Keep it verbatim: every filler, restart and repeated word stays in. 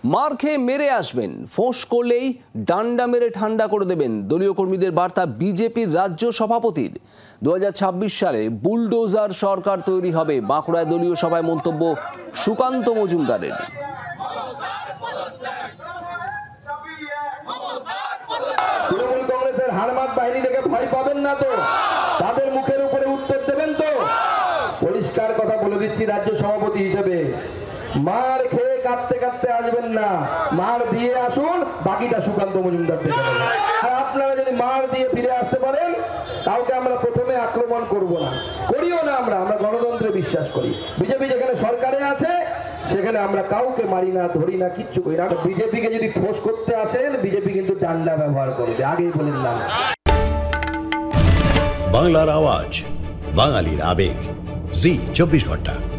মার খেয়ে মেরে আসবেন, ফোঁস করলেই ডান্ডা মেরে ঠান্ডা করে দেবেন দলীয় কর্মীদের বার্তা বিজেপির রাজ্য সভাপতির। দু হাজার ছাব্বিশ সালে বুলডোজার সরকার তৈরি হবে, বাঁকুড়ায় দলীয় সভায় মন্তব্য সুকান্ত মজুমদারের। তৃণমূল কংগ্রেসের হারমাত বাহিনী থেকে ভয় পাবেন না তো? তাদের মুখের উপরে উত্তর দেবেন তো? পরিষ্কার কথা বলে দিচ্ছি রাজ্য সভাপতি হিসেবে, মার খেয়ে কাঁদতে কাঁদতে আসবেন না, মার দিয়ে আসুন, বাকিটা সুকান্ত মজুমদার দেখে নেবেন। আর আপনারা যদি মার দিয়ে ফিরে আসতে পারেন, কাউকে আমরা প্রথমে আক্রমণ করব না, করিও না। আমরা আমরা গণতন্ত্রে বিশ্বাস করি। বিজেপি যেখানে সরকারে আছে সেখানে আমরা কাউকে মারি না, ধরি না, কিচ্ছু করি না। বিজেপিকে যদি ফোর্স করতে আসেন, বিজেপি কিন্তু ডান্ডা ব্যবহার করবে, আগেই বলে দিলাম। বাংলার আওয়াজ, বাঙালির আবেগ, জি চব্বিশ ঘন্টা।